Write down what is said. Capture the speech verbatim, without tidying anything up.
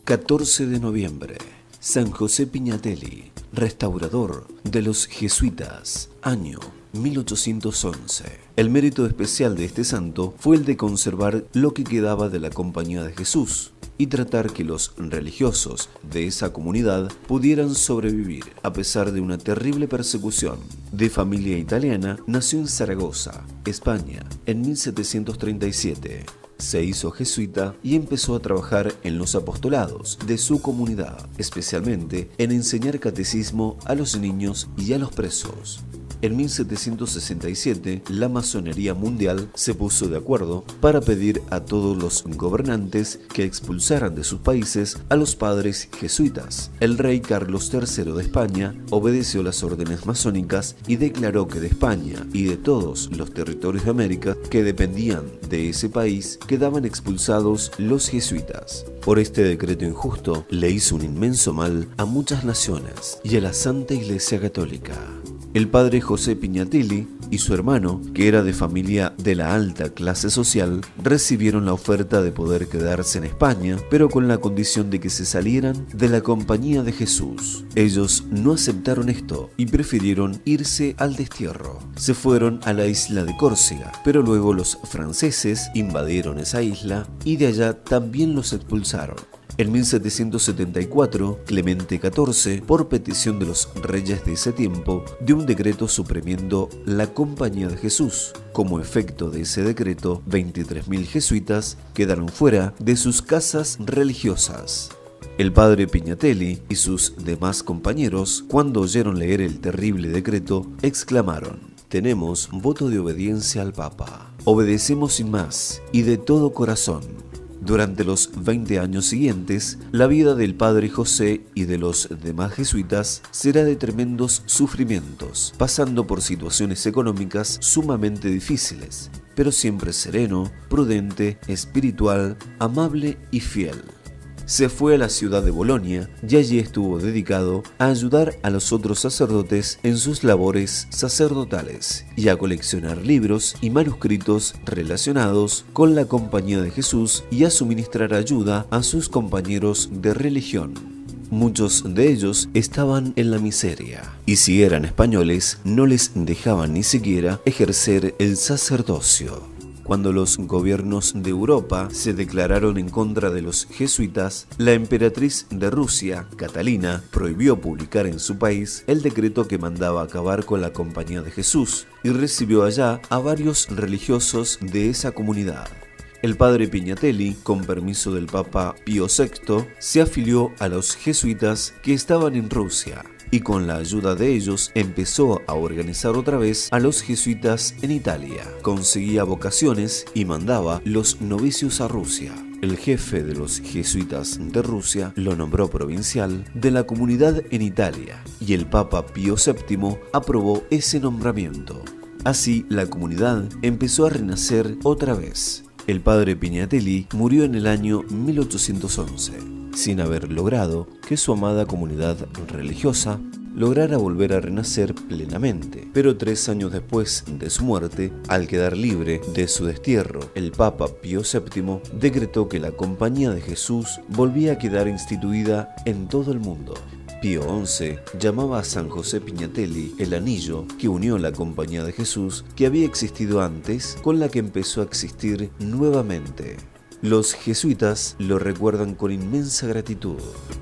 catorce de noviembre. San José Pignatelli, restaurador de los jesuitas, año mil ochocientos once. El mérito especial de este santo fue el de conservar lo que quedaba de la Compañía de Jesús y tratar que los religiosos de esa comunidad pudieran sobrevivir a pesar de una terrible persecución. De familia italiana, nació en Zaragoza, España, en mil setecientos treinta y siete. Se hizo jesuita y empezó a trabajar en los apostolados de su comunidad, especialmente en enseñar catecismo a los niños y a los presos. En mil setecientos sesenta y siete, la masonería mundial se puso de acuerdo para pedir a todos los gobernantes que expulsaran de sus países a los padres jesuitas. El rey Carlos tercero de España obedeció las órdenes masónicas y declaró que de España y de todos los territorios de América que dependían de ese país quedaban expulsados los jesuitas. Por este decreto injusto le hizo un inmenso mal a muchas naciones y a la Santa Iglesia Católica. El padre José Pignatelli y su hermano, que era de familia de la alta clase social, recibieron la oferta de poder quedarse en España, pero con la condición de que se salieran de la Compañía de Jesús. Ellos no aceptaron esto y prefirieron irse al destierro. Se fueron a la isla de Córcega, pero luego los franceses invadieron esa isla y de allá también los expulsaron. En mil setecientos setenta y cuatro, Clemente catorce, por petición de los reyes de ese tiempo, dio un decreto suprimiendo la Compañía de Jesús. Como efecto de ese decreto, veintitrés mil jesuitas quedaron fuera de sus casas religiosas. El padre Pignatelli y sus demás compañeros, cuando oyeron leer el terrible decreto, exclamaron: «Tenemos voto de obediencia al Papa. Obedecemos sin más y de todo corazón». Durante los veinte años siguientes, la vida del padre José y de los demás jesuitas será de tremendos sufrimientos, pasando por situaciones económicas sumamente difíciles, pero siempre sereno, prudente, espiritual, amable y fiel. Se fue a la ciudad de Bolonia y allí estuvo dedicado a ayudar a los otros sacerdotes en sus labores sacerdotales y a coleccionar libros y manuscritos relacionados con la Compañía de Jesús y a suministrar ayuda a sus compañeros de religión. Muchos de ellos estaban en la miseria y si eran españoles no les dejaban ni siquiera ejercer el sacerdocio. Cuando los gobiernos de Europa se declararon en contra de los jesuitas, la emperatriz de Rusia, Catalina, prohibió publicar en su país el decreto que mandaba acabar con la Compañía de Jesús y recibió allá a varios religiosos de esa comunidad. El padre Pignatelli, con permiso del Papa Pío sexto, se afilió a los jesuitas que estaban en Rusia y con la ayuda de ellos empezó a organizar otra vez a los jesuitas en Italia. Conseguía vocaciones y mandaba los novicios a Rusia. El jefe de los jesuitas de Rusia lo nombró provincial de la comunidad en Italia y el Papa Pío séptimo aprobó ese nombramiento. Así la comunidad empezó a renacer otra vez. El padre Pignatelli murió en el año mil ochocientos once, sin haber logrado que su amada comunidad religiosa lograra volver a renacer plenamente. Pero tres años después de su muerte, al quedar libre de su destierro, el Papa Pío séptimo decretó que la Compañía de Jesús volvía a quedar instituida en todo el mundo. Pío once llamaba a San José Pignatelli el anillo que unió la Compañía de Jesús que había existido antes con la que empezó a existir nuevamente. Los jesuitas lo recuerdan con inmensa gratitud.